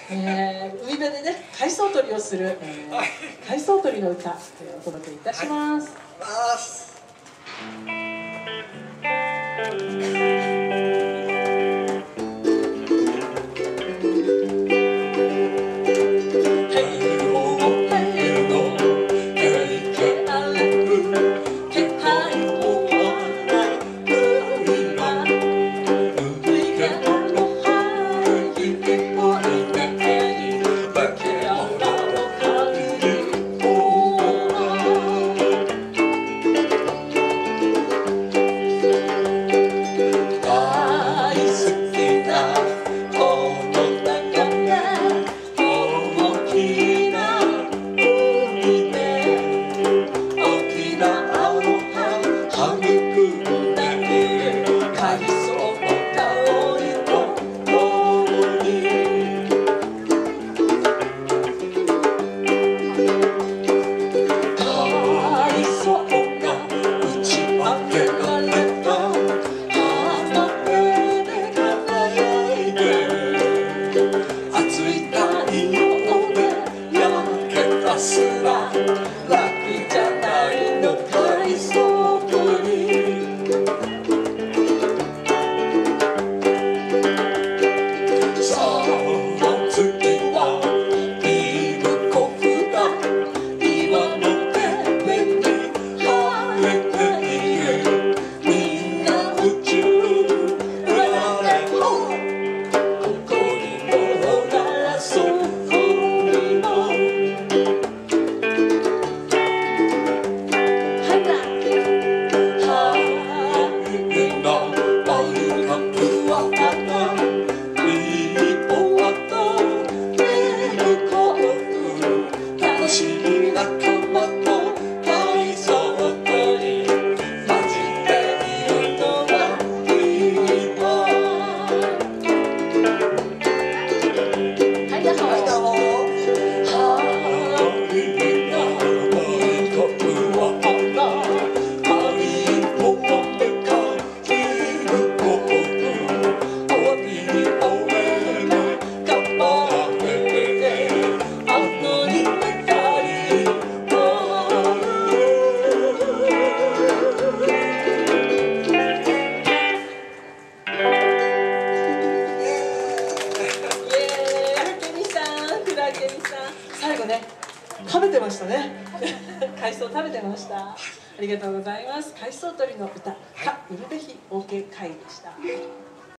海辺でね海藻取りをする、海藻取りの歌、お届けいたします。最後ね、食べてましたね。海藻食べてました。ありがとうございます。海藻取りの歌、か売るべき OK 会でした。